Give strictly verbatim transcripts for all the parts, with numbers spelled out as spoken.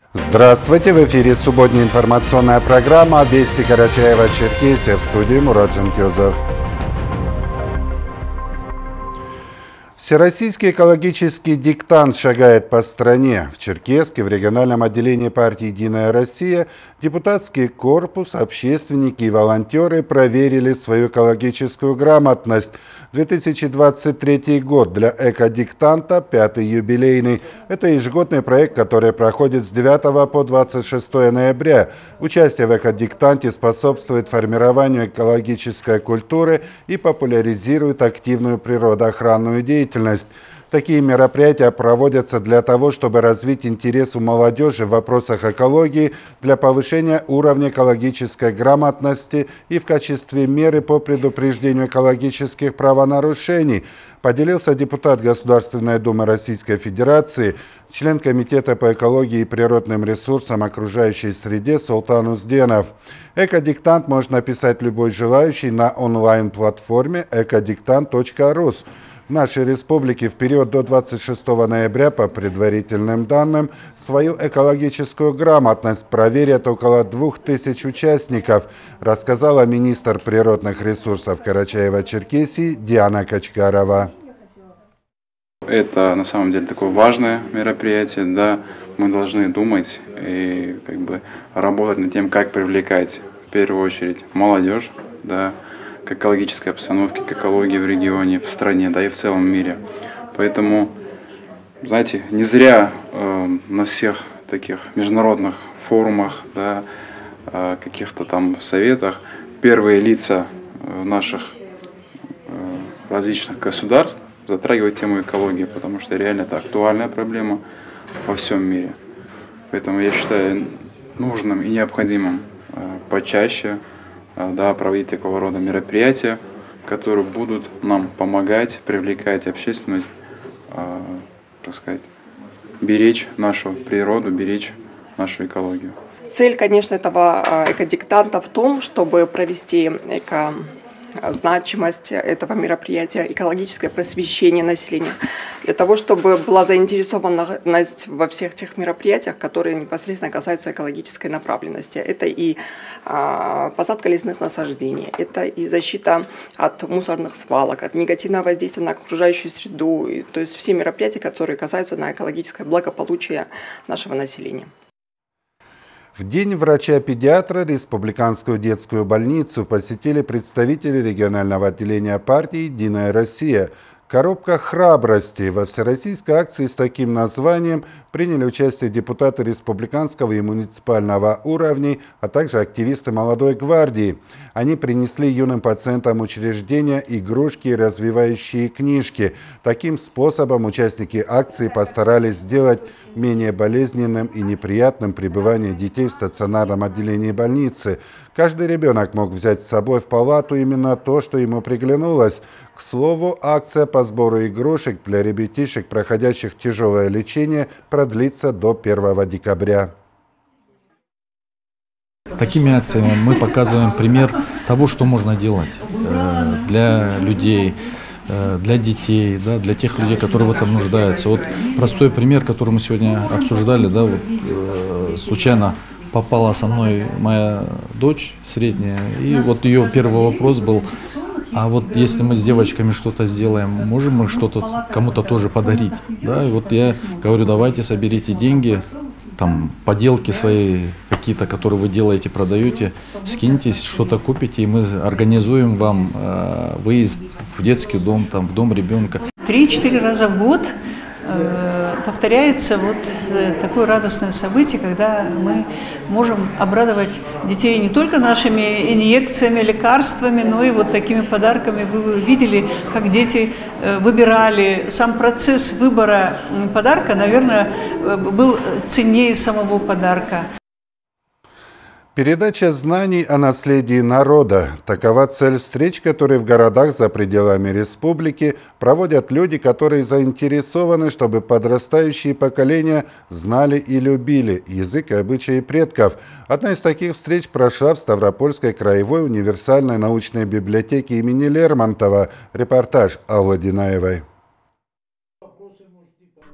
Здравствуйте! В эфире субботняя информационная программа «Вести Карачаева-Черкесия», в студии Мурат Жанкезов. Всероссийский экологический диктант шагает по стране. В Черкесске, в региональном отделении партии «Единая Россия», депутатский корпус, общественники и волонтеры проверили свою экологическую грамотность. две тысячи двадцать третий год для экодиктанта, пятый юбилейный. Это ежегодный проект, который проходит с девятого по двадцать шестое ноября. Участие в экодиктанте способствует формированию экологической культуры и популяризирует активную природоохранную деятельность. Такие мероприятия проводятся для того, чтобы развить интерес у молодежи в вопросах экологии, для повышения уровня экологической грамотности и в качестве меры по предупреждению экологических правонарушений, поделился депутат Государственной Думы Российской Федерации, член Комитета по экологии и природным ресурсам окружающей среде Султан Узденов. Экодиктант может написать любой желающий на онлайн-платформе экодиктант точка рус. В нашей республике в период до двадцать шестого ноября, по предварительным данным, свою экологическую грамотность проверят около двух тысяч участников, рассказала министр природных ресурсов Карачаева-Черкесии Диана Качкарова. Это на самом деле такое важное мероприятие, да, мы должны думать и как бы работать над тем, как привлекать в первую очередь молодежь, да, к экологической обстановке, к экологии в регионе, в стране, да и в целом мире. Поэтому, знаете, не зря э, на всех таких международных форумах, да, э, каких-то там советах первые лица э, наших э, различных государств затрагивают тему экологии, потому что реально это актуальная проблема во всем мире. Поэтому я считаю нужным и необходимым э, почаще да, проводить такого рода мероприятия, которые будут нам помогать, привлекать общественность, э, так сказать, беречь нашу природу, беречь нашу экологию. Цель, конечно, этого экодиктанта в том, чтобы провести эко... значимость этого мероприятия, экологическое просвещение населения, для того, чтобы была заинтересованность во всех тех мероприятиях, которые непосредственно касаются экологической направленности. Это и а, посадка лесных насаждений, это и защита от мусорных свалок, от негативного воздействия на окружающую среду, и, то есть все мероприятия, которые касаются на экологическое благополучие нашего населения. В день врача-педиатра Республиканскую детскую больницу посетили представители регионального отделения партии «Единая Россия». «Коробка храбрости» во всероссийской акции с таким названием приняли участие депутаты республиканского и муниципального уровней, а также активисты молодой гвардии. Они принесли юным пациентам учреждения игрушки и развивающие книжки. Таким способом участники акции постарались сделать менее болезненным и неприятным пребывание детей в стационарном отделении больницы. Каждый ребенок мог взять с собой в палату именно то, что ему приглянулось. К слову, акция по сбору игрушек для ребятишек, проходящих тяжелое лечение, продлится до первого декабря. Такими акциями мы показываем пример того, что можно делать для людей, для детей, да, для тех людей, которые в этом нуждаются. Вот простой пример, который мы сегодня обсуждали, да, вот, э, случайно попала со мной моя дочь средняя, и вот ее первый вопрос был: а вот если мы с девочками что-то сделаем, можем мы что-то кому-то тоже подарить? Да, и вот я говорю, давайте соберите деньги, там поделки свои какие-то, которые вы делаете, продаете, скиньтесь, что-то купите, и мы организуем вам э, выезд в детский дом, там, в дом ребенка. Три-четыре раза в год э, повторяется вот э, такое радостное событие, когда мы можем обрадовать детей не только нашими инъекциями, лекарствами, но и вот такими подарками. Вы видели, как дети э, выбирали. Сам процесс выбора подарка, наверное, был ценнее самого подарка. Передача знаний о наследии народа. Такова цель встреч, которые в городах за пределами республики проводят люди, которые заинтересованы, чтобы подрастающие поколения знали и любили язык и обычаи предков. Одна из таких встреч прошла в Ставропольской краевой универсальной научной библиотеке имени Лермонтова. Репортаж Аллы Динаевой.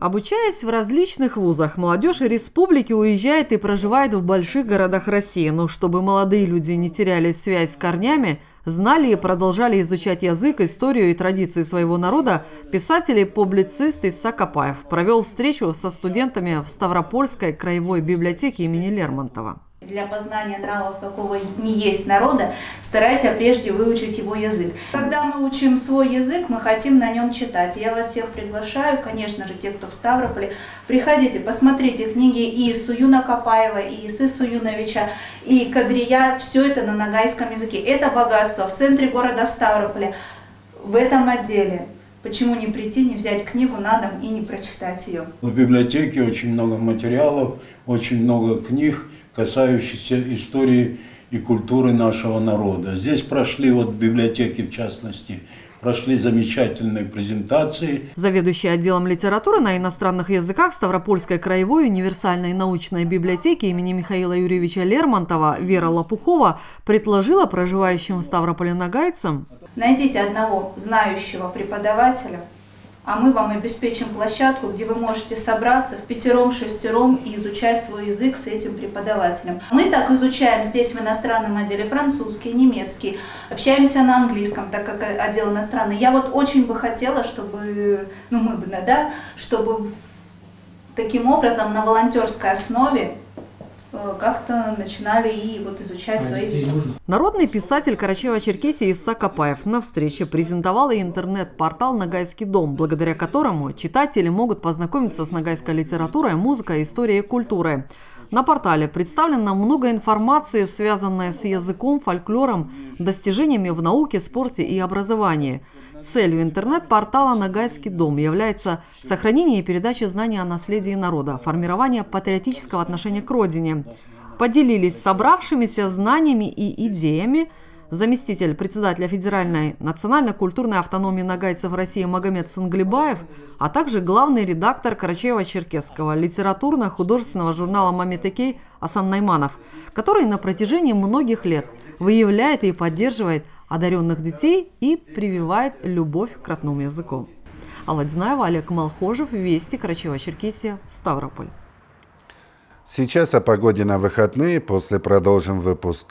Обучаясь в различных вузах, молодежь республики уезжает и проживает в больших городах России. Но чтобы молодые люди не теряли связь с корнями, знали и продолжали изучать язык, историю и традиции своего народа, писатель и публицист Исаак Копаев провел встречу со студентами в Ставропольской краевой библиотеке имени Лермонтова. Для познания нравов какого ни есть народа, старайся прежде выучить его язык. Когда мы учим свой язык, мы хотим на нем читать. Я вас всех приглашаю, конечно же, те, кто в Ставрополе, приходите, посмотрите книги и Суюна Копаева, и Исы Суюновича, и Кадрия, все это на ногайском языке. Это богатство в центре города в Ставрополе, в этом отделе. Почему не прийти, не взять книгу на дом и не прочитать ее? В библиотеке очень много материалов, очень много книг, касающихся истории и культуры нашего народа. Здесь прошли, вот в библиотеке в частности, прошли замечательные презентации. Заведующий отделом литературы на иностранных языках Ставропольской краевой универсальной научной библиотеки имени Михаила Юрьевича Лермонтова Вера Лопухова предложила проживающим в Ставрополе нагайцам: найдите одного знающего преподавателя, а мы вам обеспечим площадку, где вы можете собраться в пятером-шестером и изучать свой язык с этим преподавателем. Мы так изучаем здесь в иностранном отделе французский, немецкий, общаемся на английском, так как отдел иностранный. Я вот очень бы хотела, чтобы, ну мы бы, да, чтобы таким образом на волонтерской основе как-то начинали и вот изучать свои языки. Народный писатель Карачаево-Черкесии Исаак Копаев на встрече презентовал и интернет-портал «Ногайский дом», благодаря которому читатели могут познакомиться с ногайской литературой, музыкой, историей и культурой. На портале представлено много информации, связанной с языком, фольклором, достижениями в науке, спорте и образовании. Целью интернет-портала «Ногайский дом» является сохранение и передача знаний о наследии народа, формирование патриотического отношения к родине. Поделились собравшимися знаниями и идеями заместитель председателя Федеральной национально-культурной автономии ногайцев России Магомед Санглибаев, а также главный редактор Карачаево-Черкесского литературно-художественного журнала «Мамитекей» Асан Найманов, который на протяжении многих лет выявляет и поддерживает одаренных детей и прививает любовь к родному языку. Алла Дзнаева, Олег Малхожев, Вести, Карачаево-Черкесия, Ставрополь. Сейчас о погоде на выходные, после продолжим выпуск.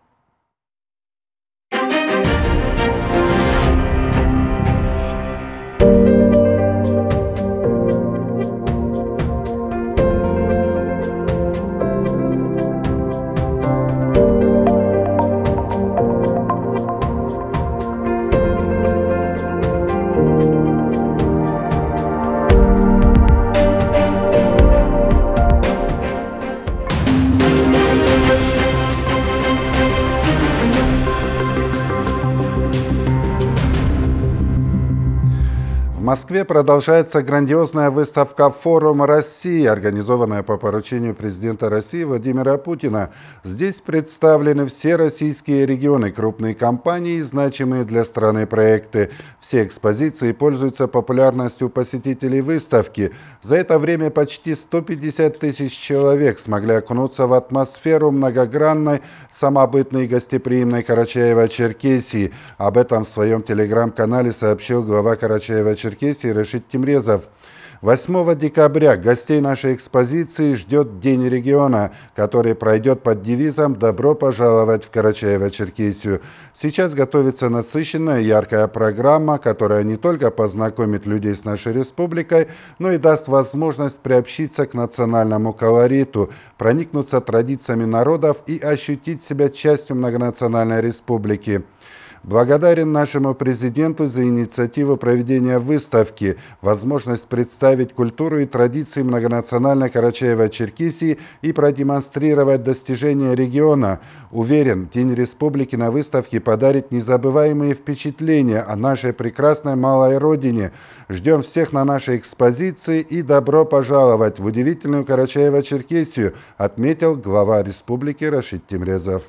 В Москве продолжается грандиозная выставка «Форум России», организованная по поручению президента России Владимира Путина. Здесь представлены все российские регионы, крупные компании и значимые для страны проекты. Все экспозиции пользуются популярностью посетителей выставки. За это время почти сто пятьдесят тысяч человек смогли окунуться в атмосферу многогранной, самобытной и гостеприимной Карачаево-Черкесии. Об этом в своем телеграм-канале сообщил глава Карачаево-Черкесии Рашид Тимрезов. восьмого декабря гостей нашей экспозиции ждет День региона, который пройдет под девизом «Добро пожаловать в Карачаево-Черкесию». Сейчас готовится насыщенная, яркая программа, которая не только познакомит людей с нашей республикой, но и даст возможность приобщиться к национальному колориту, проникнуться традициями народов и ощутить себя частью многонациональной республики. Благодарен нашему президенту за инициативу проведения выставки, возможность представить культуру и традиции многонациональной Карачаево-Черкесии и продемонстрировать достижения региона. Уверен, День Республики на выставке подарит незабываемые впечатления о нашей прекрасной малой родине. Ждем всех на нашей экспозиции и добро пожаловать в удивительную Карачаево-Черкесию, отметил глава республики Рашид Тимрезов.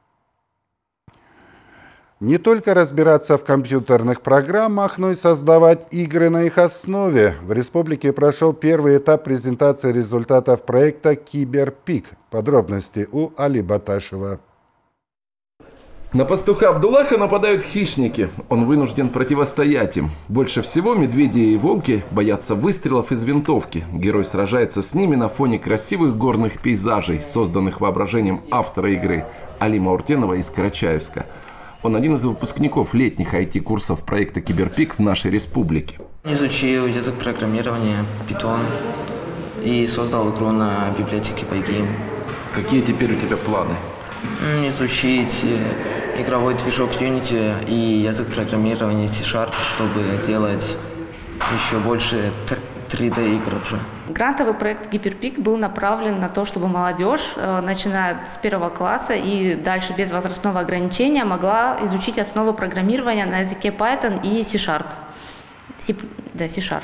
Не только разбираться в компьютерных программах, но и создавать игры на их основе. В республике прошел первый этап презентации результатов проекта «Киберпик». Подробности у Али Баташева. На пастуха Абдуллаха нападают хищники. Он вынужден противостоять им. Больше всего медведи и волки боятся выстрелов из винтовки. Герой сражается с ними на фоне красивых горных пейзажей, созданных воображением автора игры Алима Уртенова из Карачаевска. Он один из выпускников летних ай ти-курсов проекта Киберпик в нашей республике. Изучил язык программирования Python и создал игру на библиотеке PyGame. Какие теперь у тебя планы? Изучить игровой движок Unity и язык программирования си шарп, чтобы делать еще больше три дэ игр уже. Грантовый проект Киберпик был направлен на то, чтобы молодежь, начиная с первого класса и дальше без возрастного ограничения, могла изучить основы программирования на языке Python и си шарп. C, да, си шарп.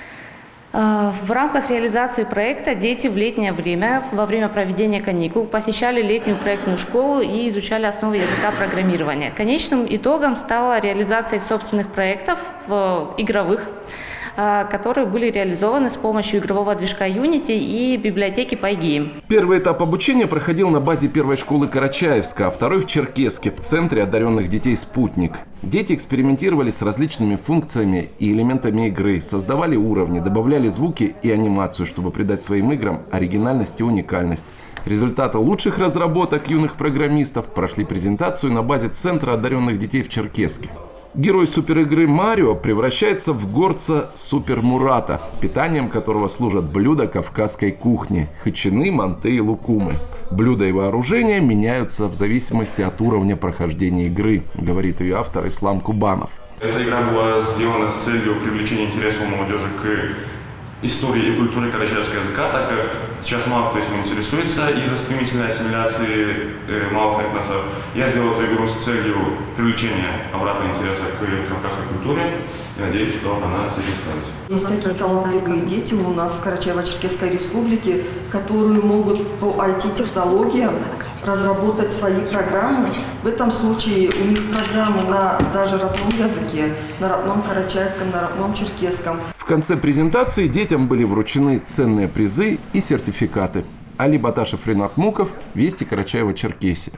В рамках реализации проекта дети в летнее время, во время проведения каникул, посещали летнюю проектную школу и изучали основы языка программирования. Конечным итогом стала реализация их собственных проектов, игровых, которые были реализованы с помощью игрового движка Unity и библиотеки PyGame. Первый этап обучения проходил на базе первой школы Карачаевска, а второй в Черкесске, в Центре одаренных детей «Спутник». Дети экспериментировали с различными функциями и элементами игры, создавали уровни, добавляли звуки и анимацию, чтобы придать своим играм оригинальность и уникальность. Результаты лучших разработок юных программистов прошли презентацию на базе Центра одаренных детей в Черкесске. Герой суперигры Марио превращается в горца Супер Мурата, питанием которого служат блюда кавказской кухни – хачины, манты и лукумы. Блюда и вооружения меняются в зависимости от уровня прохождения игры, говорит ее автор Ислам Кубанов. Эта игра была сделана с целью привлечения интереса у молодежи к истории и культуре карачаевского языка, так как сейчас мало кто этим интересуется из-за стремительной ассимиляции э, малых этносов. Я сделал эту игру с целью привлечения обратного интереса к кавказской культуре и надеюсь, что она с этим справится. Есть такие талантливые дети у нас в Карачаево-Черкесской республике, которые могут по ай ти-технологиям разработать свои программы. В этом случае у них программы на даже родном языке, на родном карачаевском, на родном черкесском. В конце презентации детям были вручены ценные призы и сертификаты. Али Баташев, Ренат Муков, Вести, Карачаево-Черкесия.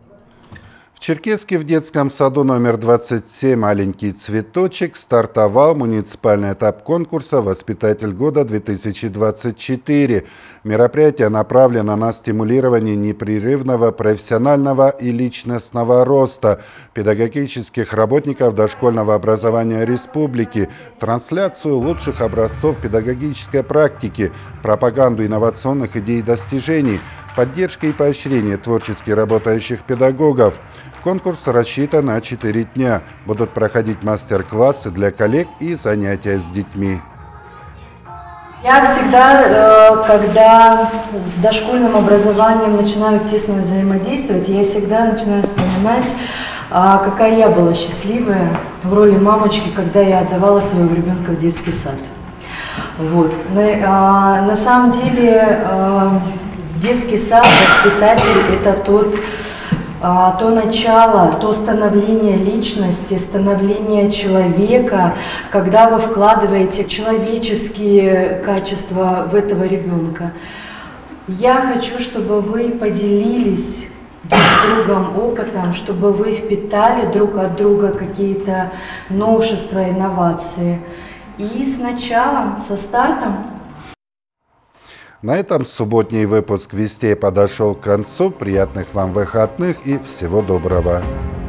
В Черкесске в детском саду номер двадцать семь «Маленький цветочек» стартовал муниципальный этап конкурса «Воспитатель года две тысячи двадцать четыре». Мероприятие направлено на стимулирование непрерывного профессионального и личностного роста педагогических работников дошкольного образования республики, трансляцию лучших образцов педагогической практики, пропаганду инновационных идей и достижений, поддержка и поощрение творчески работающих педагогов. Конкурс рассчитан на четыре дня. Будут проходить мастер-классы для коллег и занятия с детьми. Я всегда, когда с дошкольным образованием начинаю тесно взаимодействовать, я всегда начинаю вспоминать, какая я была счастливая в роли мамочки, когда я отдавала своего ребенка в детский сад. Вот. На, на самом деле детский сад, воспитатель – это тот, то начало, то становление личности, становление человека, когда вы вкладываете человеческие качества в этого ребенка. Я хочу, чтобы вы поделились друг с другом опытом, чтобы вы впитали друг от друга какие-то новшества, инновации. И с началом, со стартом. На этом субботний выпуск «Вестей» подошел к концу. Приятных вам выходных и всего доброго.